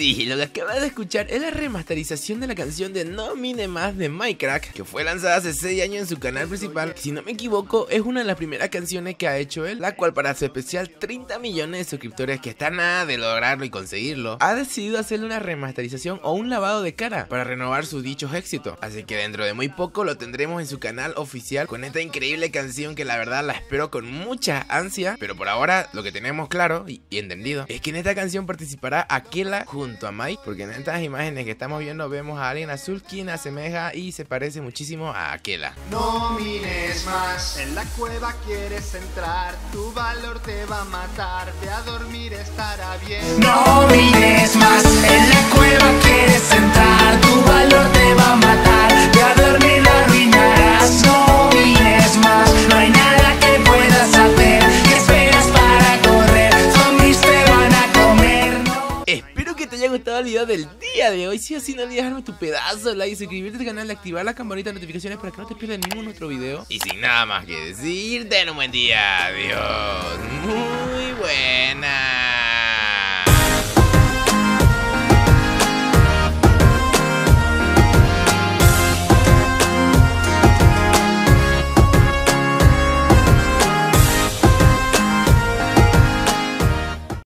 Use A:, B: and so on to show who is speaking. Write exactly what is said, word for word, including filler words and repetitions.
A: Sí, lo que acabas de escuchar es la remasterización de la canción de No Mine Más de Minecraft, que fue lanzada hace seis años en su canal principal. Si no me equivoco, es una de las primeras canciones que ha hecho él, la cual para su especial treinta millones de suscriptores, que está nada de lograrlo y conseguirlo, ha decidido hacerle una remasterización o un lavado de cara para renovar sus dichos éxitos. Así que dentro de muy poco lo tendremos en su canal oficial con esta increíble canción que la verdad la espero con mucha ansia. Pero por ahora lo que tenemos claro y, y entendido es que en esta canción participará Aquela junto a Mike, porque en estas imágenes que estamos viendo vemos a alguien azul quien asemeja y se parece muchísimo a Aquela.
B: No mires más, en la cueva quieres entrar, tu valor te va a matar, ve a dormir estará bien.
C: No mires más, en la cueva quieres entrar, tu valor te va a matar, ve a dormir la arruinarás. No mires más, no hay nada que puedas hacer, ¿qué esperas para correr? Zombies te van a comer, no.
A: Espero que te haya gustado el video del día de hoy. Si así, no olvides dejarme tu pedazo de like, suscribirte al canal y activar la campanita de notificaciones para que no te pierdas ningún otro video. Y sin nada más que decir, ten un buen día. Adiós. Muy buena.